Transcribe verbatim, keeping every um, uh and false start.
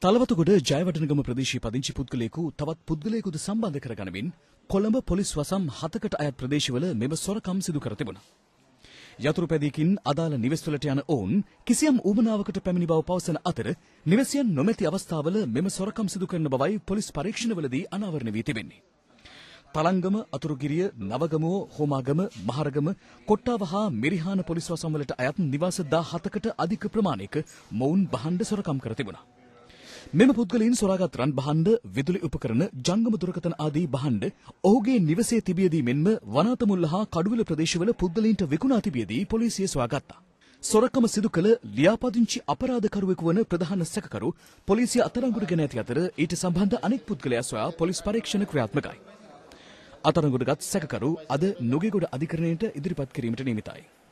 තලවතගොඩ ජයවඩනගම ප්‍රදේශයේ පදිංචි පුද්ගලයෙකු තවත් පුද්ගලයෙකුද සම්බන්ධ කරගනිමින් කොළඹ පොලිස් වසම් හතකට අයත් ප්‍රදේශවල මෙම සොරකම් සිදු කර තිබුණා. යතුරු පැදියකින් අදාළ නිවෙස්වලට යන ඔවුන් කිසියම් ඌමනාවකට පැමිණි බව පවසන අතර නිවසියන් නොමැති අවස්ථාවල මෙම සොරකම් සිදු කරන බවයි පොලිස් පරීක්ෂණවලදී අනාවරණය වී තිබෙන්නේ. තලංගම, අතුරුගිරිය, නවගම, හෝමාගම, මහරගම, කොට්ටාව හා මිරිහාන පොලිස් වසම්වලට අයත් නිවාස දහහතකට අධික ප්‍රමාණයක මොවුන් භාණ්ඩ සොරකම් කර තිබුණා. මෙම පුද්ගලයන් සොරාගත් රන් භාණ්ඩ, විදුලි උපකරණ, ජංගම දුරකථන ආදී භාණ්ඩ ඔහුගේ නිවසේ තිබියදී මෙන්ම වනාත මුල්ල හා කඩුවල ප්‍රදේශවල පුද්ගලයන්ට විකුණා තිබියදී පොලිසිය සොයාගත්තා. සොරකම සිදු කළ ලියාපදිංචි අපරාධකරුවෙකු වන ප්‍රධාන සැකකරු පොලිසිය අත්අඩංගුවට ගෙන ඇති අතර ඊට සම්බන්ධ අනෙක් පුද්ගලයා සොයා පොලිස් පරීක්ෂණ ක්‍රියාත්මකයි. අත්අඩංගුවටගත් සැකකරු අද නුගේගොඩ අධිකරණයට ඉදිරිපත් කිරීමට නියමිතයි.